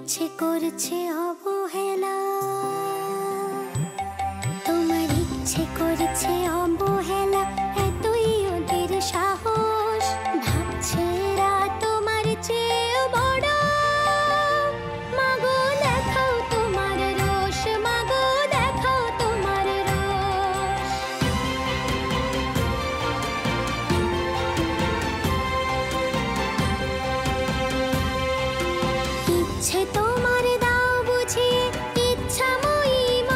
ইচ্ছে করছে অবহেলা, তোমার ইচ্ছে করছে অবহেলা, এতই ওদের সাহস, ভাবছে এরা তোমার চেয়েও বড়। মাগো দেখাও তোমার রোষ, মাগো দেখাও তোমার রোষ। ইচ্ছে তোমার দাও বুঝিয়ে ইচ্ছাময়ী মা,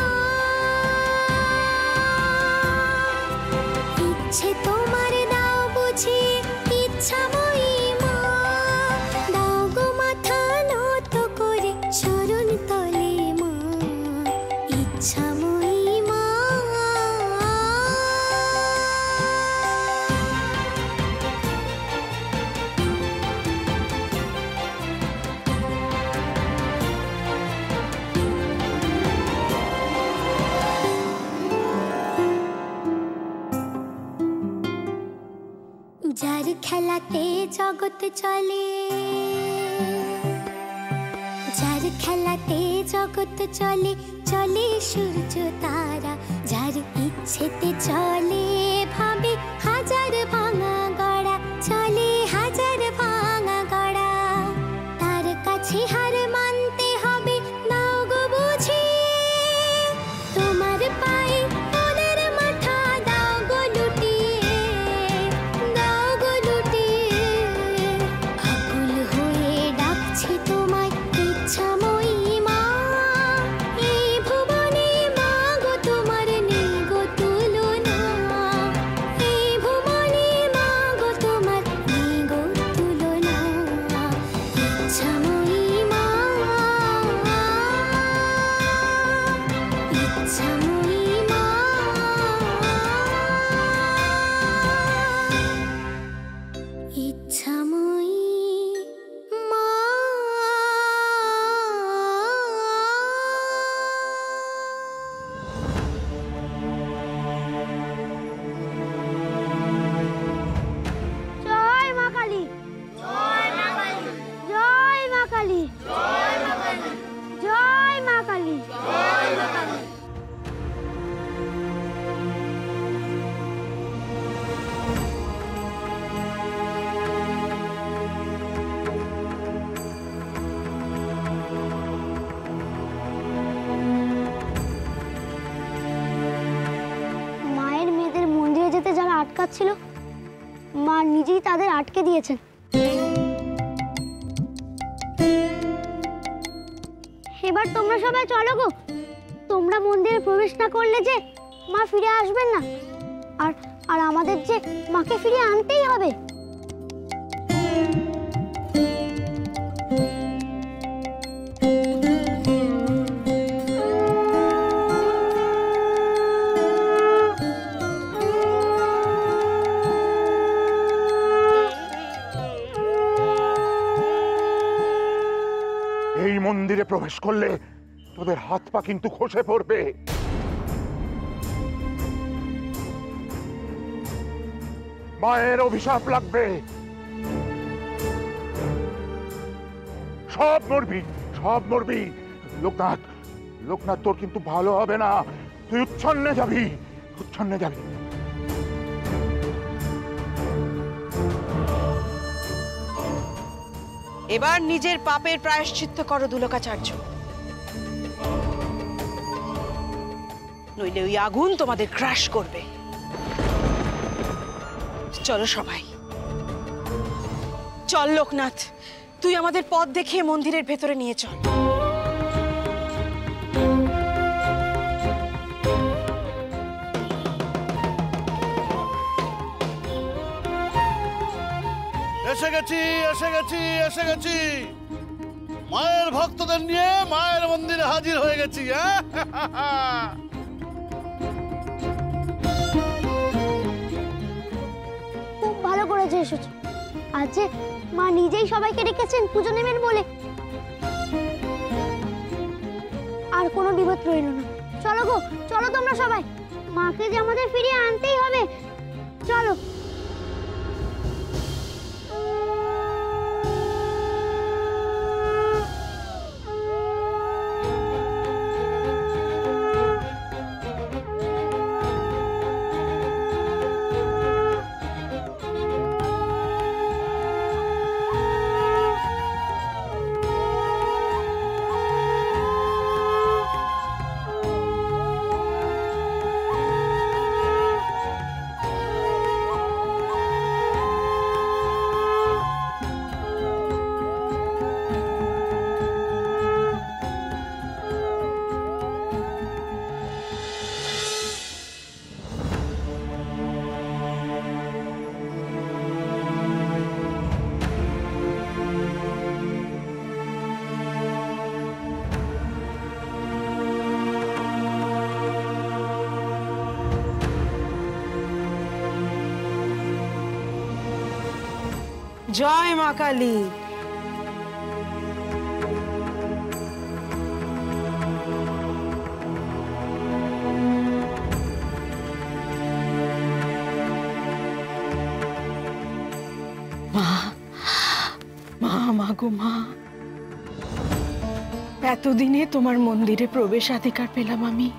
ইচ্ছে তোমার দাও বুঝিয়ে ইচ্ছাময়ী মা, দাও গো মাথা নত করে শরণ তলে মা, ইচ্ছাময়ী মা। যার খেলাতে জগৎ চলে, যার খেলাতে জগৎ চলে, চলে সূর্য তারা, যার ইচ্ছেতে চলে ভাবে হাজার ভাঙা গড়া, চলে হাজার ভাঙা গড়া, তার কাছে হার মানতে হবে, নাও গো বুঝিয়ে তোমার পায়ে ওদের মাথা দাও গো লুটিয়ে, দাও গো লুটিয়ে, আকুল হয়ে ডাকছে তোমায় ইচ্ছাময়ী মা, এই ভুবনে মা গো তোমার নেই গো তুলনা, এই ভুবনে মা গো তোমার নেই গো তুলনা, ইচ্ছাময়ী মা, ইচ্ছাময়ী মা, ইচ্ছাময়ী মা। জয় মা কালী, জয় মা কালী, জয় মা কালী, জয় মা কালী, জয় মা কালী, জয় মা কালী। মায়ের মেয়েদের মন্দিরে যেতে যারা আটকাচ্ছিল, মা নিজেই তাদের আটকে দিয়েছেন। এবার তোমরা সবাই চলো গো, তোমরা মন্দিরে প্রবেশ না করলে যে মা ফিরে আসবেন না, আর আর আমাদের যে মাকে ফিরিয়ে আনতেই হবে। এই মন্দিরে প্রবেশ করলে তোদের হাত পা কিন্তু খসে পড়বে। মায়ের অভিশাপ লাগবে, সব মরবি, সব মরবি। লোকনাথ, লোকনাথ তোর কিন্তু ভালো হবে না, তুই উচ্ছন্নে যাবি, উচ্ছন্নে যাবি। এবার নিজের পাপের প্রায়শ্চিত্ত করো দুলোকাচার্য, নইলে ওই আগুন তোমাদের ক্রাশ করবে। চলো সবাই, চল লোকনাথ, তুই আমাদের পথ দেখিয়ে মন্দিরের ভেতরে নিয়ে চল। এসে গেছি, এসে গেছি, এসে গেছি, মায়ের ভক্তদের নিয়ে মায়ের মন্দিরে হাজির হয়ে গেছি। খুব ভালো করেছে এসেছো, আজ যে মা নিজেই সবাইকে ডেকেছেন পুজো নেবেন বলে। আর কোনো বিপদ রইল না। চলো গো, চলো তোমরা সবাই, মাকে যে আমাদের ফিরিয়ে আনতেই হবে। চলো। জয় মা কালী। মা মা মাগো মা, এতদিনে তোমার মন্দিরে প্রবেশাধিকার পেলাম আমি।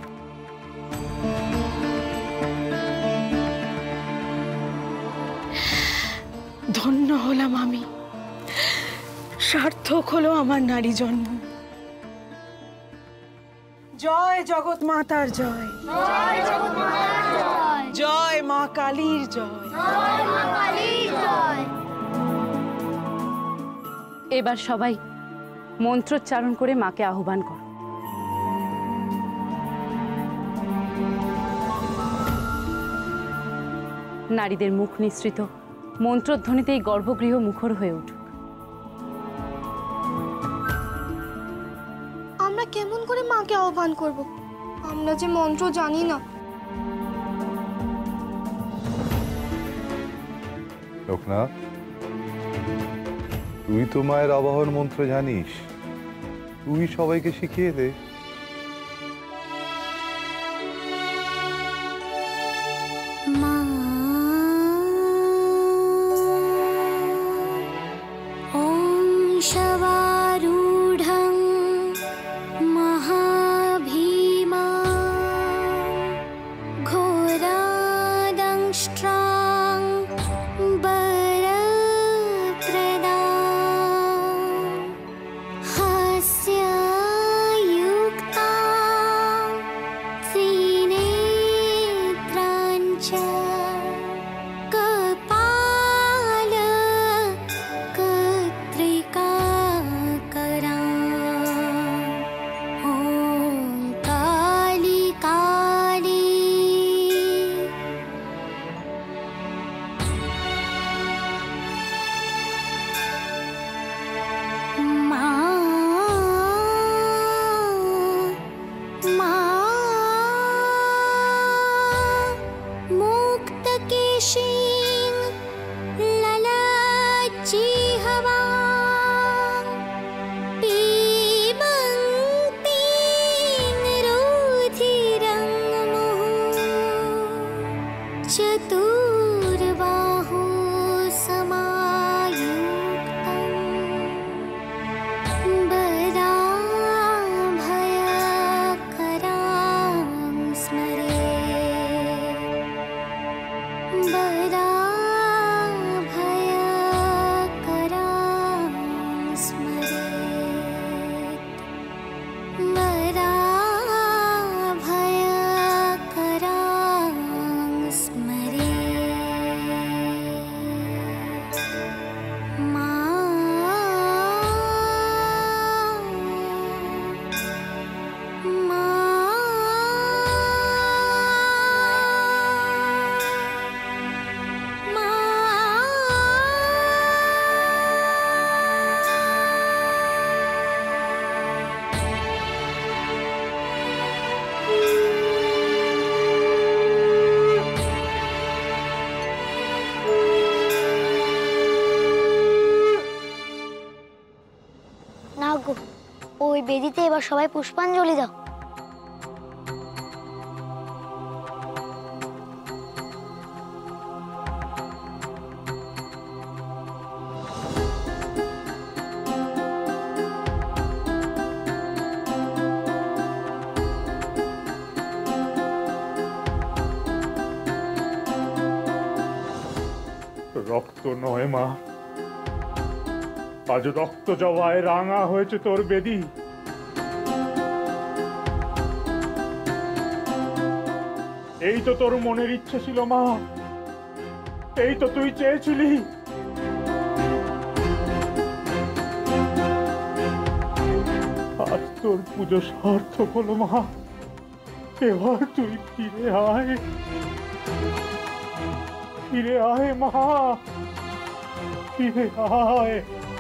ধন্য হলাম আমি, সার্থক হলো আমার নারী জন্ম। জয় জগৎ মাতার জয়, জয় মা কালীর জয়। এবার সবাই মন্ত্রোচ্চারণ করে মাকে আহ্বান করো। নারীদের মুখ নিঃসৃত মন্ত্রধ্বনিতে এই গর্ভগৃহ মুখর হয়ে উঠুক। আমরা কেমন করে মাকে আহ্বান করব? আমরা যে মন্ত্র জানি না। লোকনাথ, তুই তো মায়ের আবাহন মন্ত্র জানিস, তুই সবাইকে শিখিয়ে দে। মা ওম শবারূঢ়ং মহাভীমা ঘোরাদংষ্ট্রাং বরত্রদা হাস্যযুক্তা ত্রিনেত্রাঞ্চ কপালকর্ত্রিকাকরা ওম কালী কালী মা মা মুক্তকেশীং ললাজ্জিহ্বা পিবন্তীং রুধিরং মুহুঃ চতুর্বাহু সমায়ুক্তং বরাভয়করাং স্মরেৎ বরাভয়করাং স্মরেৎ বরাভয়করাং স্মরেৎ মা মা মা না গো, ওই বেদিতে এবার সবাই পুষ্পাঞ্জলি দাও। রক্ত নয় মা, আজ রক্ত জবায় রাঙা হয়েছে তোর বেদি। এই তো তোর মনের ইচ্ছে ছিল মা, এই তো তুই চেয়েছিলি। আজ তোর পুজো সার্থক হলো মা, এবার তুই ফিরে আয়, ফিরে আয় মা, ফিরে আয়।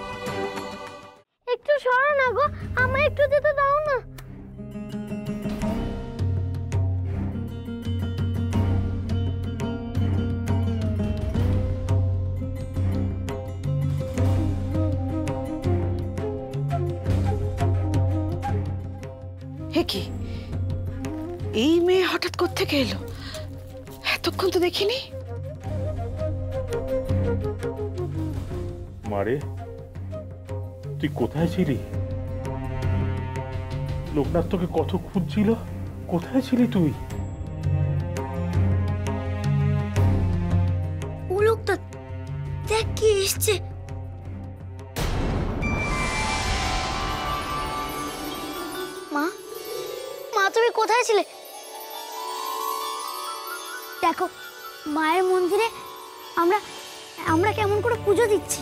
একটু সরো না গো, আমায় একটু যেতে দাও না। হে কি, এই মেয়ে হঠাৎ কোত্থেকে এলো? এতক্ষণ তো দেখিনি। মারে, তুই কোথায় ছিলি? লোকনাথ তোকে কত খুঁজছিল, কোথায় ছিলি তুই? ও লোকটা দেখ কি এসছে। মা, মা তুমি কোথায় ছিলে? দেখো মায়ের মন্দিরে আমরা আমরা কেমন করে পুজো দিচ্ছি।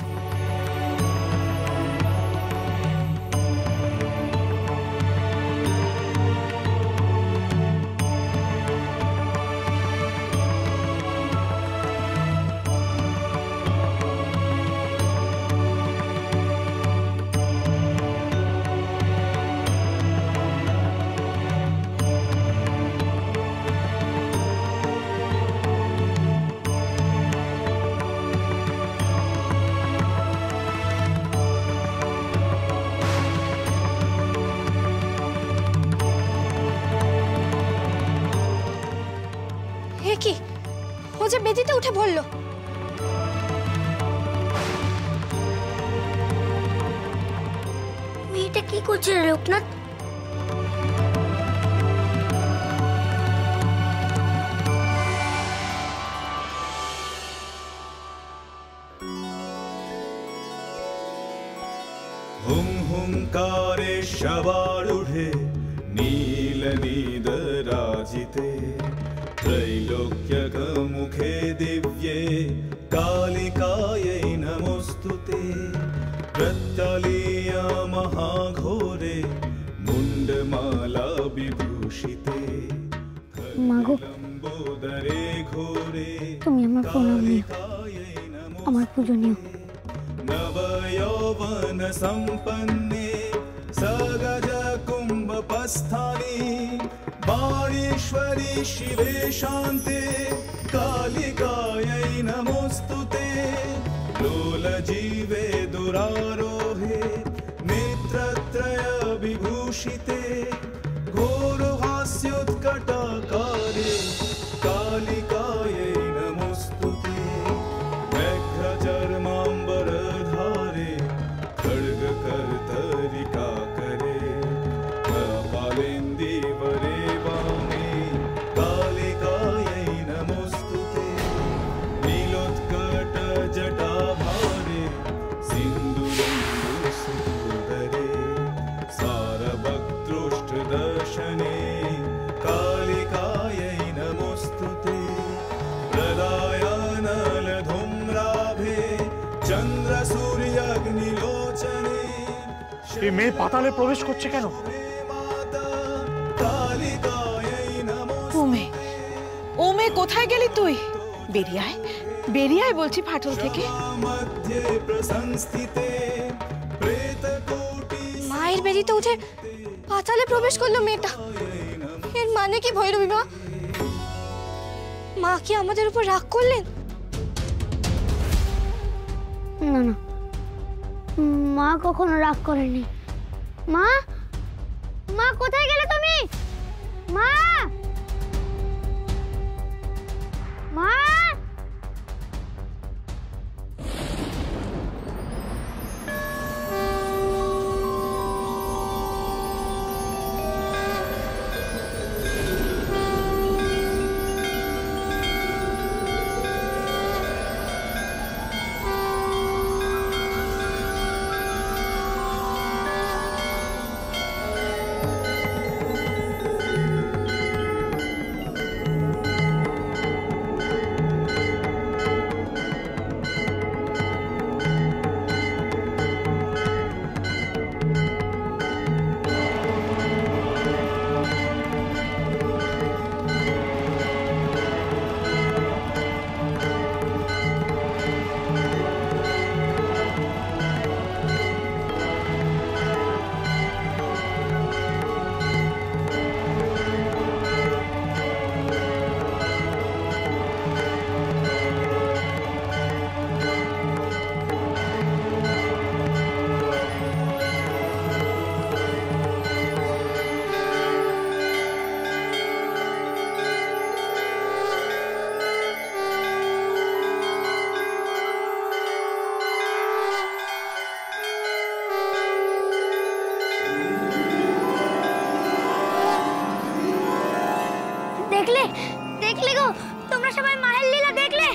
হে কি, ও যে বেদিতে উঠে পড়লো। মেয়েটা কি করছে রে লোকনাথ? हुं हुंकारे शवारूढे नीलनीदराजिते त्रैलोक्यकमुखे दिव्ये कालिकायै नमोऽस्तुते प्रत्यलीया महाघोरे मुण्डमाला विभूषिते মাগো लम्बोदरे घोरे তুমি আমার প্রণাম নিও, আমার পুজো নিও। नवयौवन सम्पन्ने सगज कुम्भपस्थानि वाणीश्वरी शिवे शान्ते कालिकायै नमोऽस्तुते लोलजीवे दुरारोहे नेत्रत्रय विभूषिते घोरहास्योत्कटाकारे कालिकायै नमोऽस्तुते व्याघ्रचर्माम्बरधारे खड्गकर्तरिकाकरे कपालेन्दीवरे वामे कालिकायै नमोऽस्तुते नीलोत्कटजटाभारे सिन्दूरन्दुसुन्दरे सारवक्तृष्टदर्शने कालिकायै नमोऽस्तुते प्रदायानलधूम्राभे चन्द्रसूर्याग्निलोचने এই মেয়ে পাতালে প্রবেশ করছে কেন? कालिकायै ও মেয়ে, ও মেয়ে কোথায় গেলি তুই? বেরিয়ে আয়, বেরিয়ে আয় বলছি ফাটল থেকে। मध्ये प्रसंस्थिते प्रेतकोटि মায়ের বেদিতে উঠে পাতালে প্রবেশ করলো মেয়েটা। এর মানে কি ভৈরবী মা? মা কি আমাদের উপর রাগ করলেন? না না, মা কখনো রাগ করেনি। মা, মা কোথায় গেলে তুমি? মা, মা, তোমরা সবাই মায়ের লীলা দেখলে?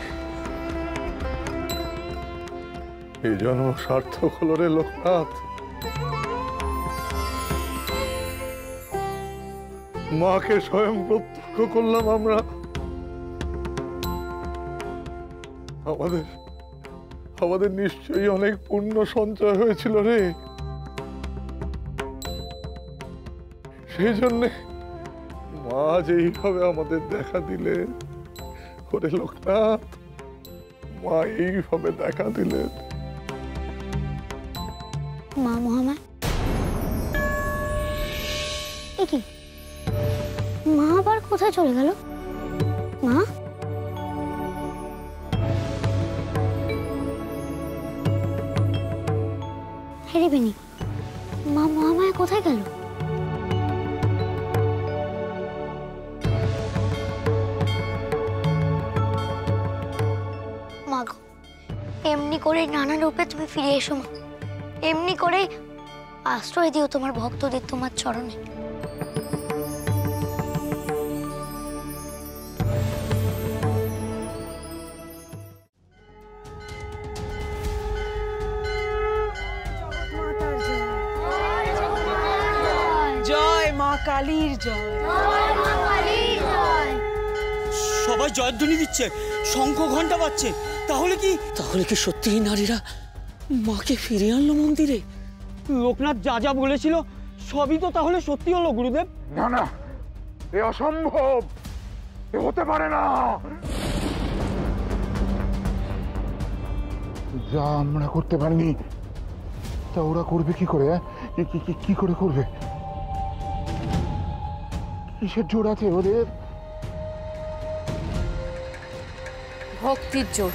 এই জন্ম সার্থক হলো রে লোকনাথ। মাকে স্বয়ং প্রত্যক্ষ করলাম আমরা। আমাদের নিশ্চয়ই অনেক পুণ্য সঞ্চয় হয়েছিল রে। সেই জন্যে মা যেইভাবে আমাদের দেখা দিলেন, ওরে লোকনাথ, মা এইভাবে দেখা দিলেন। মা মহামায়া, এ কি? মা আবার কোথায় চলে গেল? মা, হেরে বেনি, মা মহামায়া কোথায় গেল? মা গো, এমনি করে নানা রূপে তুমি ফিরে এসো মা। এমনি করে আশ্রয় দিও তোমার ভক্তদের তোমার চরণে। জয় মা কালীর জয়। সবাই জয়ধ্বনি দিচ্ছে, শঙ্খ ঘন্টা বাজছে। তাহলে কি সত্যিই নারীরা মাকে ফিরে আনলো মন্দিরে? লোকনাথ যা যা বলেছিল সবই তো তাহলে সত্যি হলো গুরুদেব? না না, এ অসম্ভব, এ হতে পারে না। যা আমরা করতে পারিনি তা ওরা করবে কি করে? কি করে করবে? কিসের জোর আছে ওদের? ভক্তির জোর।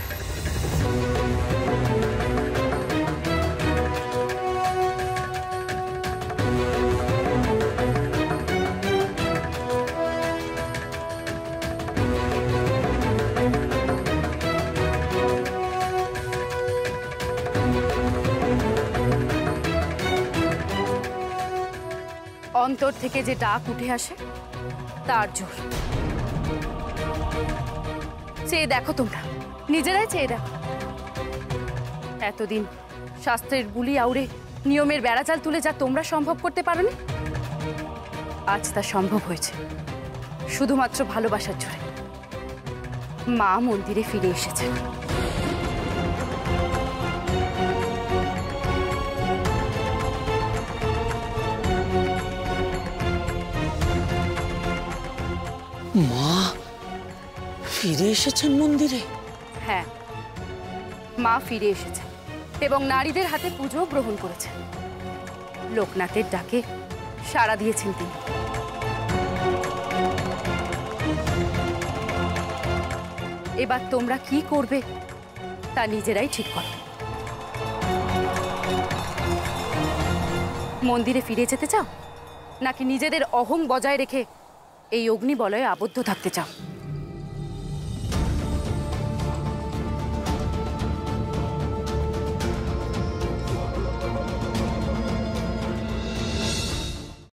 অন্তর থেকে যে ডাক উঠে আসে তার জোর। চেয়ে দেখো, তোমরা নিজেরাই চেয়ে দেখো। এতদিন শাস্ত্রের বুলি আউড়ে নিয়মের বেড়াজাল তুলে যা তোমরা সম্ভব করতে পারোনি, আজ তা সম্ভব হয়েছে শুধুমাত্র ভালোবাসার জোরে। মা মন্দিরে ফিরে এসেছেন। মা ফিরে এসেছেন মন্দিরে? হ্যাঁ, মা ফিরে এসেছেন এবং নারীদের হাতে পুজো গ্রহণ করেছেন। লোকনাথের ডাকে সাড়া দিয়েছেন তিনি। এবার তোমরা কি করবে তা নিজেরাই ঠিক করো। মন্দিরে ফিরে যেতে চাও নাকি নিজেদের অহং বজায় রেখে এই অগ্নিবলয়ে আবদ্ধ থাকতে চাও?